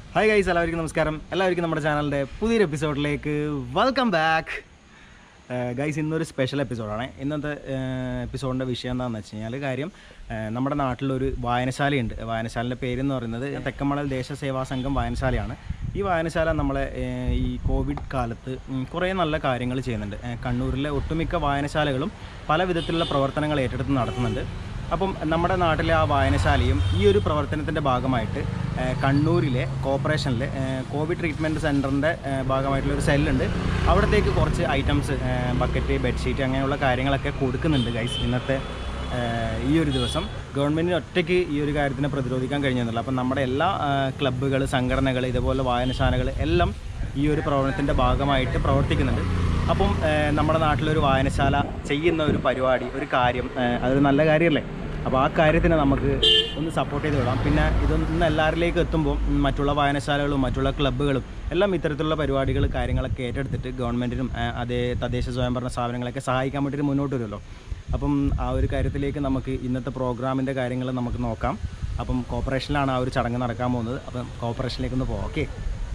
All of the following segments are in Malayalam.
ഹായ് ഗൈസ്, എല്ലാവർക്കും നമസ്കാരം. എല്ലാവർക്കും നമ്മുടെ ചാനലിൻ്റെ പുതിയൊരു എപ്പിസോഡിലേക്ക് വെൽക്കം ബാക്ക്. ഗൈസ്, ഇന്നൊരു സ്പെഷ്യൽ എപ്പിസോഡാണ്. ഇന്നത്തെ എപ്പിസോഡിൻ്റെ വിഷയം എന്താണെന്ന് വെച്ച് കഴിഞ്ഞാൽ, കാര്യം നമ്മുടെ നാട്ടിലൊരു വായനശാലയുണ്ട്. വായനശാലയുടെ പേരെന്ന് പറയുന്നത് തെക്കമണൽ ദേശസേവാ സംഘം വായനശാലയാണ്. ഈ വായനശാല നമ്മളെ ഈ കോവിഡ് കാലത്ത് കുറേ നല്ല കാര്യങ്ങൾ ചെയ്യുന്നുണ്ട്. കണ്ണൂരിലെ ഒട്ടുമിക്ക വായനശാലകളും പല വിധത്തിലുള്ള പ്രവർത്തനങ്ങൾ ഏറ്റെടുത്ത് നടത്തുന്നുണ്ട്. അപ്പം നമ്മുടെ നാട്ടിലെ ആ വായനശാലയും ഈ ഒരു പ്രവർത്തനത്തിൻ്റെ ഭാഗമായിട്ട് കണ്ണൂരിലെ കോർപ്പറേഷനിലെ കോവിഡ് ട്രീറ്റ്മെൻറ്റ് സെൻറ്ററിൻ്റെ ഭാഗമായിട്ടുള്ളൊരു സെല്ലുണ്ട്. അവിടത്തേക്ക് കുറച്ച് ഐറ്റംസ്, ബക്കറ്റ്, ബെഡ്ഷീറ്റ് അങ്ങനെയുള്ള കാര്യങ്ങളൊക്കെ കൊടുക്കുന്നുണ്ട് ഗൈസ്. ഇന്നത്തെ ഈ ഒരു ദിവസം ഗവൺമെൻറ്റിന് ഒറ്റയ്ക്ക് ഈ ഒരു കാര്യത്തിനെ പ്രതിരോധിക്കാൻ കഴിഞ്ഞിരുന്നില്ല. അപ്പം നമ്മുടെ എല്ലാ ക്ലബ്ബുകൾ, സംഘടനകൾ, ഇതുപോലെ വായനശാലകൾ എല്ലാം ഈ ഒരു പ്രവർത്തനത്തിൻ്റെ ഭാഗമായിട്ട് പ്രവർത്തിക്കുന്നുണ്ട്. അപ്പം നമ്മുടെ നാട്ടിലൊരു വായനശാല ചെയ്യുന്ന ഒരു പരിപാടി, ഒരു കാര്യം, അതൊരു നല്ല കാര്യമല്ലേ? അപ്പോൾ ആ കാര്യത്തിന് നമുക്ക് ഒന്ന് സപ്പോർട്ട് ചെയ്ത് വിടാം. പിന്നെ ഇതൊന്ന് എല്ലാവരിലേക്ക് എത്തുമ്പോൾ മറ്റുള്ള വായനശാലകളും മറ്റുള്ള ക്ലബ്ബുകളും എല്ലാം ഇത്തരത്തിലുള്ള പരിപാടികൾ, കാര്യങ്ങളൊക്കെ ഏറ്റെടുത്തിട്ട് ഗവൺമെൻറ്റിനും അതേ തദ്ദേശ സ്വയംഭരണ സ്ഥാപനങ്ങളൊക്കെ സഹായിക്കാൻ വേണ്ടിയിട്ട് മുന്നോട്ട് വരുമല്ലോ. അപ്പം ആ ഒരു കാര്യത്തിലേക്ക് നമുക്ക് ഇന്നത്തെ പ്രോഗ്രാമിൻ്റെ കാര്യങ്ങൾ നമുക്ക് നോക്കാം. അപ്പം കോർപ്പറേഷനിലാണ് ആ ഒരു ചടങ്ങ് നടക്കാൻ പോകുന്നത്. അപ്പം കോർപ്പറേഷനിലേക്കൊന്ന് പോകാം. ഓക്കെ,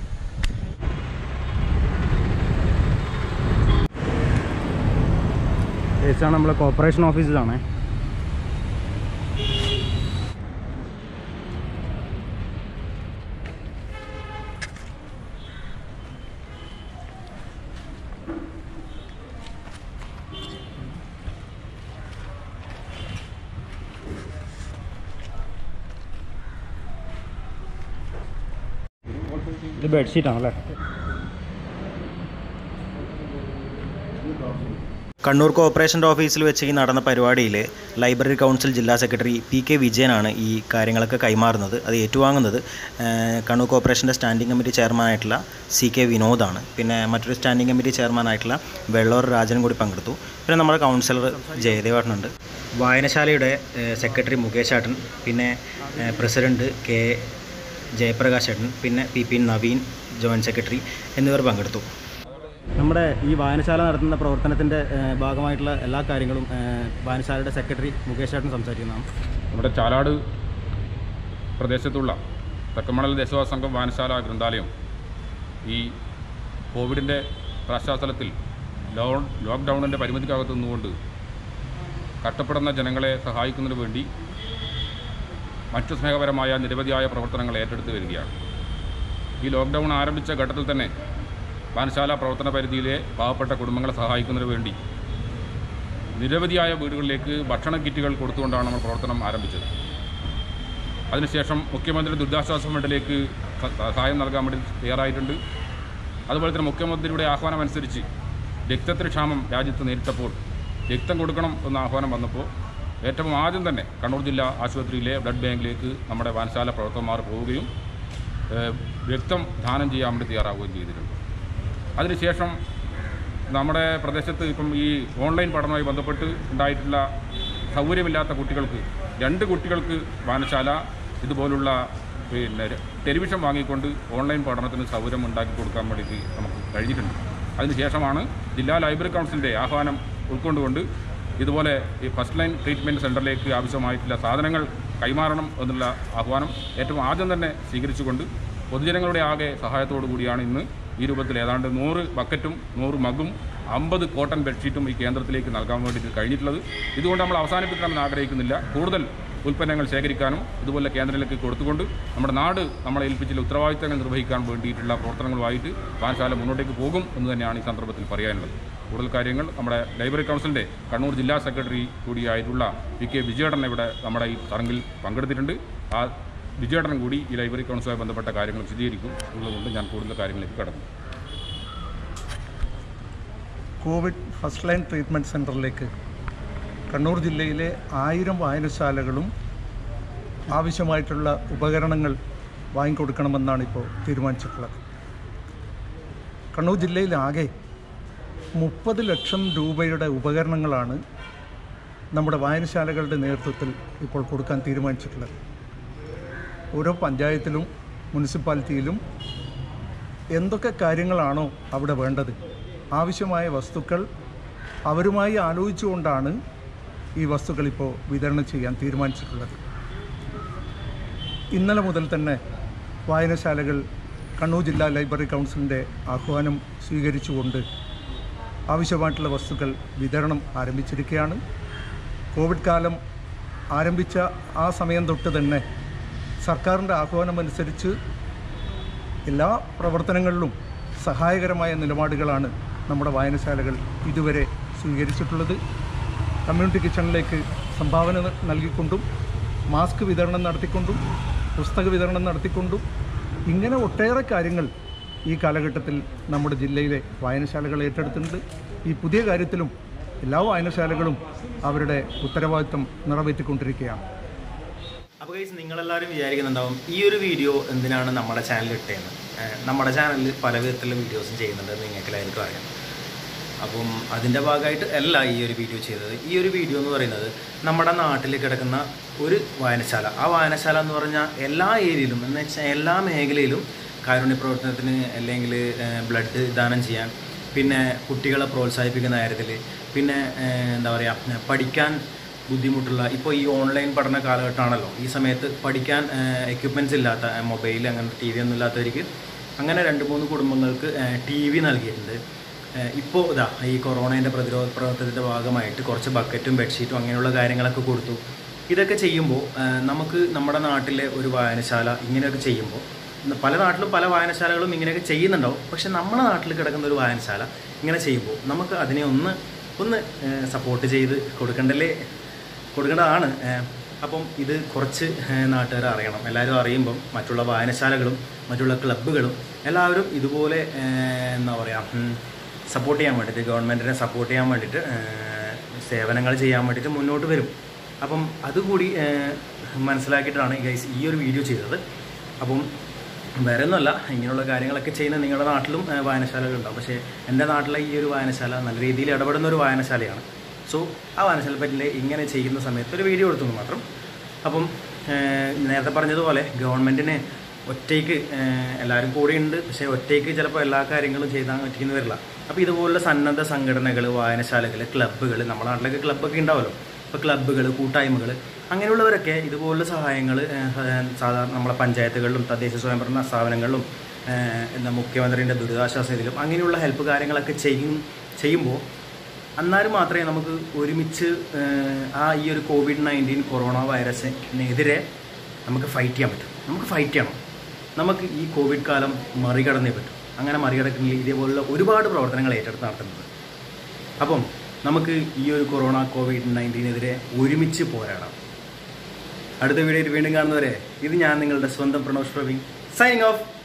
ഏച്ചാണ് നമ്മളെ കോർപ്പറേഷൻ ഓഫീസിലാണ്. ഇത് ബെഡ്ഷീറ്റാണല്ലേ? കണ്ണൂർ കോർപ്പറേഷൻ്റെ ഓഫീസിൽ വെച്ച് ഈ നടന്ന പരിപാടിയിൽ ലൈബ്രറി കൗൺസിൽ ജില്ലാ സെക്രട്ടറി PK വിജയനാണ് ഈ കാര്യങ്ങളൊക്കെ കൈമാറുന്നത്. അത് ഏറ്റുവാങ്ങുന്നത് കണ്ണൂർ കോർപ്പറേഷൻ്റെ സ്റ്റാൻഡിംഗ് കമ്മിറ്റി ചെയർമാനായിട്ടുള്ള CK വിനോദാണ്. പിന്നെ മറ്റൊരു സ്റ്റാൻഡിംഗ് കമ്മിറ്റി ചെയർമാനായിട്ടുള്ള വെള്ളൂർ രാജനും കൂടി പങ്കെടുത്തു. പിന്നെ നമ്മുടെ കൗൺസിലർ ജയദേവേട്ടനുണ്ട്, വായനശാലയുടെ സെക്രട്ടറി മുകേഷ് ഏട്ടൻ, പിന്നെ പ്രസിഡൻറ്റ് K ജയപ്രകാശ് ഏട്ടൻ, പിന്നെ PP നവീൻ ജോയിൻറ്റ് സെക്രട്ടറി എന്നിവർ പങ്കെടുത്തു. നമ്മുടെ ഈ വായനശാല നടത്തുന്ന പ്രവർത്തനത്തിൻ്റെ ഭാഗമായിട്ടുള്ള എല്ലാ കാര്യങ്ങളും വായനശാലയുടെ സെക്രട്ടറി മുകേഷ് ഏട്ടൻ സംസാരിക്കുന്നതാണ്. നമ്മുടെ ചാലാട് പ്രദേശത്തുള്ള തെക്കമണൽ ദേശസേവാ സംഘം വായനശാല ഗ്രന്ഥാലയം ഈ കോവിഡിൻ്റെ പശ്ചാത്തലത്തിൽ ലോക്ക്ഡൗണിൻ്റെ പരിമിതിക്കകത്ത് നിന്നുകൊണ്ട് കഷ്ടപ്പെടുന്ന ജനങ്ങളെ സഹായിക്കുന്നതിന് വേണ്ടി മറ്റു സ്നേഹപരമായ നിരവധിയായ പ്രവർത്തനങ്ങൾ ഏറ്റെടുത്ത് വരികയാണ്. ഈ ലോക്ക്ഡൗൺ ആരംഭിച്ച ഘട്ടത്തിൽ തന്നെ വായനശാല പ്രവർത്തന പരിധിയിലെ പാവപ്പെട്ട കുടുംബങ്ങളെ സഹായിക്കുന്നതിന് വേണ്ടി നിരവധിയായ വീടുകളിലേക്ക് ഭക്ഷണ കിറ്റുകൾ കൊടുത്തുകൊണ്ടാണ് നമ്മൾ പ്രവർത്തനം ആരംഭിച്ചത്. അതിനുശേഷം മുഖ്യമന്ത്രി ദുരിതാശ്വാസ ഫണ്ടിലേക്ക് സഹായം നൽകാൻ വേണ്ടി തയ്യാറായിട്ടുണ്ട്. അതുപോലെ തന്നെ മുഖ്യമന്ത്രിയുടെ ആഹ്വാനം അനുസരിച്ച് രക്തത്തിന് ക്ഷാമം രാജ്യത്ത് നേരിട്ടപ്പോൾ രക്തം കൊടുക്കണം എന്ന ആഹ്വാനം വന്നപ്പോൾ ഏറ്റവും ആദ്യം തന്നെ കണ്ണൂർ ജില്ലാ ആശുപത്രിയിലെ ബ്ലഡ് ബാങ്കിലേക്ക് നമ്മുടെ വായനശാല പ്രവർത്തകന്മാർ പോവുകയും രക്തം ദാനം ചെയ്യാൻ വേണ്ടി തയ്യാറാവുകയും ചെയ്തിട്ടുണ്ട്. അതിനുശേഷം നമ്മുടെ പ്രദേശത്ത് ഇപ്പം ഈ ഓൺലൈൻ പഠനവുമായി ബന്ധപ്പെട്ട് ഉണ്ടായിട്ടുള്ള സൗകര്യമില്ലാത്ത കുട്ടികൾക്ക് 2 കുട്ടികൾക്ക് വായനശാല ഇതുപോലുള്ള ടെലിവിഷൻ വാങ്ങിക്കൊണ്ട് ഓൺലൈൻ പഠനത്തിന് സൗകര്യം ഉണ്ടാക്കി കൊടുക്കാൻ വേണ്ടിയിട്ട് നമുക്ക് കഴിഞ്ഞിട്ടുണ്ട്. അതിനുശേഷമാണ് ജില്ലാ ലൈബ്രറി കൗൺസിലിൻ്റെ ആഹ്വാനം ഉൾക്കൊണ്ടുകൊണ്ട് ഇതുപോലെ ഈ ഫസ്റ്റ് ലൈൻ ട്രീറ്റ്മെൻറ്റ് സെൻ്ററിലേക്ക് ആവശ്യമായിട്ടുള്ള സാധനങ്ങൾ കൈമാറണം എന്നുള്ള ആഹ്വാനം ഏറ്റവും ആദ്യം തന്നെ സ്വീകരിച്ചുകൊണ്ട് പൊതുജനങ്ങളുടെ ആകെ സഹായത്തോടു കൂടിയാണ് ഇന്ന് ഈ രൂപത്തിൽ ഏതാണ്ട് 100 ബക്കറ്റും 100 മഗ്ഗും 50 കോട്ടൺ ബെഡ്ഷീറ്റും ഈ കേന്ദ്രത്തിലേക്ക് നൽകാൻ വേണ്ടിയിട്ട് കഴിഞ്ഞിട്ടുള്ളത്. ഇതുകൊണ്ട് നമ്മൾ അവസാനിപ്പിക്കണമെന്ന് ആഗ്രഹിക്കുന്നില്ല. കൂടുതൽ ഉൽപ്പന്നങ്ങൾ ശേഖരിക്കാനും ഇതുപോലെ കേന്ദ്രത്തിലേക്ക് കൊടുത്തുകൊണ്ട് നമ്മുടെ നാട് നമ്മളെ ഏൽപ്പിച്ചുള്ള ഉത്തരവാദിത്തങ്ങൾ നിർവഹിക്കാൻ വേണ്ടിയിട്ടുള്ള പ്രവർത്തനങ്ങളുമായിട്ട് വായനശാല മുന്നോട്ടേക്ക് പോകും എന്ന് തന്നെയാണ് ഈ സന്ദർഭത്തിൽ പറയാനുള്ളത്. കൂടുതൽ കാര്യങ്ങൾ നമ്മുടെ ലൈബ്രറി കൗൺസിലിൻ്റെ കണ്ണൂർ ജില്ലാ സെക്രട്ടറി കൂടിയായിട്ടുള്ള PK വിജയേട്ടൻ ഇവിടെ നമ്മുടെ ഈ ചടങ്ങിൽ പങ്കെടുത്തിട്ടുണ്ട്. ആ വിജയേട്ടൻ കൂടി ഈ ലൈബ്രറി കൗൺസിലുമായി ബന്ധപ്പെട്ട കാര്യങ്ങൾ വിശദീകരിക്കും എന്നുള്ളതുകൊണ്ട് ഞാൻ കൂടുതൽ കാര്യങ്ങളിലേക്ക് കടന്നു. കോവിഡ് ഫസ്റ്റ് ലൈൻ ട്രീറ്റ്മെൻറ്റ് സെൻ്ററിലേക്ക് കണ്ണൂർ ജില്ലയിലെ 1000 വായനശാലകളും ആവശ്യമായിട്ടുള്ള ഉപകരണങ്ങൾ വാങ്ങിക്കൊടുക്കണമെന്നാണ് ഇപ്പോൾ തീരുമാനിച്ചിട്ടുള്ളത്. കണ്ണൂർ ജില്ലയിലാകെ 30 ലക്ഷം രൂപയുടെ ഉപകരണങ്ങളാണ് നമ്മുടെ വായനശാലകളുടെ നേതൃത്വത്തിൽ ഇപ്പോൾ കൊടുക്കാൻ തീരുമാനിച്ചിട്ടുള്ളത്. ഓരോ പഞ്ചായത്തിലും മുനിസിപ്പാലിറ്റിയിലും എന്തൊക്കെ കാര്യങ്ങളാണോ അവിടെ വേണ്ടത്, ആവശ്യമായ വസ്തുക്കൾ അവരുമായി ആലോചിച്ചുകൊണ്ടാണ് ഈ വസ്തുക്കൾ ഇപ്പോൾ വിതരണം ചെയ്യാൻ തീരുമാനിച്ചിട്ടുള്ളത്. ഇന്നലെ മുതൽ തന്നെ വായനശാലകൾ കണ്ണൂർ ജില്ലാ ലൈബ്രറി കൗൺസിലിൻ്റെ ആഹ്വാനം സ്വീകരിച്ചുകൊണ്ട് ആവശ്യമായിട്ടുള്ള വസ്തുക്കൾ വിതരണം ആരംഭിച്ചിരിക്കുകയാണ്. കോവിഡ് കാലം ആരംഭിച്ച ആ സമയം തൊട്ട് തന്നെ സർക്കാരിൻ്റെ ആഹ്വാനമനുസരിച്ച് എല്ലാ പ്രവർത്തനങ്ങളിലും സഹായകരമായ നിലപാടുകളാണ് നമ്മുടെ വായനശാലകൾ ഇതുവരെ സ്വീകരിച്ചിട്ടുള്ളത്. കമ്മ്യൂണിറ്റി കിച്ചണിലേക്ക് സംഭാവന നൽകിക്കൊണ്ടും മാസ്ക് വിതരണം നടത്തിക്കൊണ്ടും പുസ്തക വിതരണം നടത്തിക്കൊണ്ടും ഇങ്ങനെ ഒട്ടേറെ കാര്യങ്ങൾ ഈ കാലഘട്ടത്തിൽ നമ്മുടെ ജില്ലയിലെ വായനശാലകൾ ഏറ്റെടുത്തിട്ടുണ്ട്. ഈ പുതിയ കാര്യത്തിലും എല്ലാ വായനശാലകളും അവരുടെ ഉത്തരവാദിത്വം നിറവേറ്റിക്കൊണ്ടിരിക്കുകയാണ്. അപ്പോൾ ഗൈസ്, നിങ്ങളെല്ലാവരും വിചാരിക്കുന്നുണ്ടാവും ഈ ഒരു വീഡിയോ എന്തിനാണ് നമ്മുടെ ചാനലിൽ ഇട്ടതെന്ന്. നമ്മുടെ ചാനലിൽ പല വിധത്തിലുള്ള വീഡിയോസും ചെയ്യുന്നുണ്ടെന്ന് നിങ്ങൾക്കെല്ലാവർക്കും അറിയാം. അപ്പം അതിൻ്റെ ഭാഗമായിട്ട് അല്ല ഈ ഒരു വീഡിയോ ചെയ്തത്. ഈ ഒരു വീഡിയോ എന്ന് പറയുന്നത് നമ്മുടെ നാട്ടിൽ കിടക്കുന്ന ഒരു വായനശാല. ആ വായനശാല എന്ന് പറഞ്ഞാൽ എല്ലാ ഏരിയയിലും, എന്ന് വെച്ചാൽ എല്ലാ മേഖലയിലും കാരുണ്യ പ്രവർത്തനത്തിന് അല്ലെങ്കിൽ ബ്ലഡ് ദാനം ചെയ്യാൻ, പിന്നെ കുട്ടികളെ പ്രോത്സാഹിപ്പിക്കുന്ന കാര്യത്തിൽ, പിന്നെ എന്താ പറയുക, പഠിക്കാൻ ബുദ്ധിമുട്ടുള്ള, ഇപ്പോൾ ഈ ഓൺലൈൻ പഠന കാലഘട്ടമാണല്ലോ, ഈ സമയത്ത് പഠിക്കാൻ എക്യുപ്മെൻറ്റ്സ് ഇല്ലാത്ത, മൊബൈൽ അങ്ങനത്തെ TV ഒന്നും ഇല്ലാത്തവർക്ക് അങ്ങനെ 2-3 കുടുംബങ്ങൾക്ക് TV നൽകിയിട്ടുണ്ട്. ഇപ്പോൾ ഇതാ ഈ കൊറോണേൻ്റെ പ്രതിരോധ പ്രവർത്തനത്തിൻ്റെ ഭാഗമായിട്ട് കുറച്ച് ബക്കറ്റും ബെഡ്ഷീറ്റും അങ്ങനെയുള്ള കാര്യങ്ങളൊക്കെ കൊടുത്തു. ഇതൊക്കെ ചെയ്യുമ്പോൾ നമുക്ക് നമ്മുടെ നാട്ടിലെ ഒരു വായനശാല ഇങ്ങനെയൊക്കെ ചെയ്യുമ്പോൾ, പല നാട്ടിലും പല വായനശാലകളും ഇങ്ങനെയൊക്കെ ചെയ്യുന്നുണ്ടാവും, പക്ഷെ നമ്മുടെ നാട്ടിൽ കിടക്കുന്ന ഒരു വായനശാല ഇങ്ങനെ ചെയ്യുമ്പോൾ നമുക്ക് അതിനെ ഒന്ന് സപ്പോർട്ട് ചെയ്ത് കൊടുക്കേണ്ടതാണ്. അപ്പം ഇത് കുറച്ച് നാട്ടുകാർ അറിയണം. എല്ലാവരും അറിയുമ്പം മറ്റുള്ള വായനശാലകളും മറ്റുള്ള ക്ലബ്ബുകളും എല്ലാവരും ഇതുപോലെ എന്താ പറയുക, സപ്പോർട്ട് ചെയ്യാൻ വേണ്ടിയിട്ട്, ഗവൺമെൻറ്റിനെ സപ്പോർട്ട് ചെയ്യാൻ വേണ്ടിയിട്ട്, സേവനങ്ങൾ ചെയ്യാൻ വേണ്ടിയിട്ട് മുന്നോട്ട് വരും. അപ്പം അതുകൂടി മനസ്സിലാക്കിയിട്ടാണ് ഗൈസ് ഈ ഒരു വീഡിയോ ചെയ്തത്. അപ്പം വേറെ ഒന്നുമല്ല, ഇങ്ങനെയുള്ള കാര്യങ്ങളൊക്കെ ചെയ്യുന്ന നിങ്ങളുടെ നാട്ടിലും വായനശാലകളുണ്ടാവും. പക്ഷേ എൻ്റെ നാട്ടിലെ ഈ ഒരു വായനശാല നല്ല രീതിയിൽ ഇടപെടുന്ന ഒരു വായനശാലയാണ്. സോ ആ വായനശാല പറ്റില്ല ഇങ്ങനെ ചെയ്യുന്ന സമയത്ത് ഒരു വീഡിയോ എടുത്തു മാത്രം. അപ്പം നേരത്തെ പറഞ്ഞതുപോലെ ഗവൺമെൻറ്റിന് ഒറ്റയ്ക്ക് എല്ലാവരും കൂടെയുണ്ട്, പക്ഷേ ഒറ്റയ്ക്ക് ചിലപ്പോൾ എല്ലാ കാര്യങ്ങളും ചെയ്താൽ പറ്റിയെന്ന് വരില്ല. അപ്പോൾ ഇതുപോലുള്ള സന്നദ്ധ സംഘടനകൾ, വായനശാലകൾ, ക്ലബ്ബുകൾ, നമ്മുടെ നാട്ടിലൊക്കെ ക്ലബ്ബൊക്കെ ഉണ്ടാവുമല്ലോ, ഇപ്പോൾ ക്ലബ്ബുകൾ, കൂട്ടായ്മകൾ, അങ്ങനെയുള്ളവരൊക്കെ ഇതുപോലുള്ള സഹായങ്ങൾ സാധാരണ നമ്മളെ പഞ്ചായത്തുകളിലും തദ്ദേശ സ്വയംഭരണ സ്ഥാപനങ്ങളിലും മുഖ്യമന്ത്രിൻ്റെ ദുരിതാശ്വാസ നിധിയിലും അങ്ങനെയുള്ള ഹെൽപ്പ് കാര്യങ്ങളൊക്കെ ചെയ്യുമ്പോൾ അന്നാലും മാത്രമേ നമുക്ക് ഒരുമിച്ച് ഈ ഒരു COVID-19 കൊറോണ വൈറസിനെതിരെ നമുക്ക് ഫൈറ്റ് ചെയ്യാൻ പറ്റും. നമുക്ക് ഫൈറ്റ് ചെയ്യണം. നമുക്ക് ഈ കോവിഡ് കാലം മറികടന്നേ പറ്റും. അങ്ങനെ മറികടക്കുന്നില്ല ഇതേപോലുള്ള ഒരുപാട് പ്രവർത്തനങ്ങൾ ഏറ്റെടുത്ത് നടത്തുന്നത്. അപ്പം നമുക്ക് ഈ ഒരു കൊറോണ COVID-19 ഒരുമിച്ച് പോരാടാം. അടുത്ത വീഡിയോയിൽ വീണ്ടും കാണുന്നവരെ, ഇത് ഞാൻ നിങ്ങളുടെ സ്വന്തം പ്രണോഷ് പ്രവീൺ, സൈനിങ് ഓഫ്.